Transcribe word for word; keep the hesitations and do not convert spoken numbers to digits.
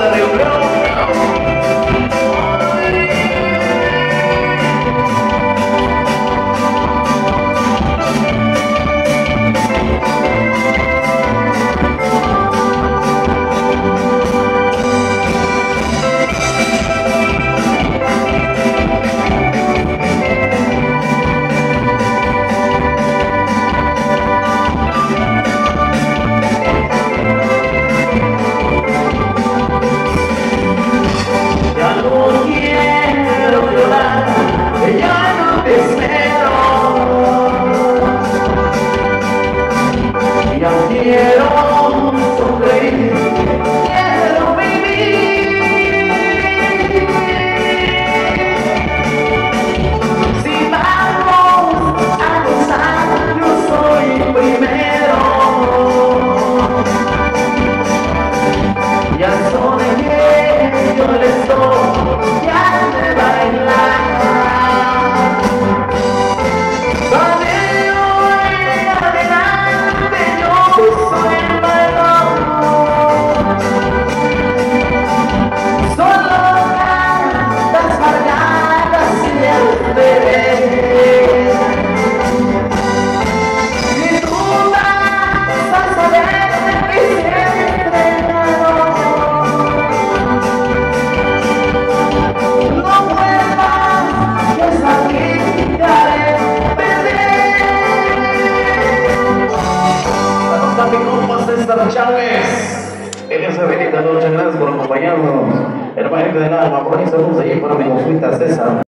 de Río Bravo. Quiero sonreír, quiero vivir. Si vamos a gozar, yo soy primero. Ya sonreí, yo les doy ya de bailar. César Chávez, Elías Benita, muchas gracias por acompañarnos. Hermanito del alma, por ahí saludos ahí para mi consulta César.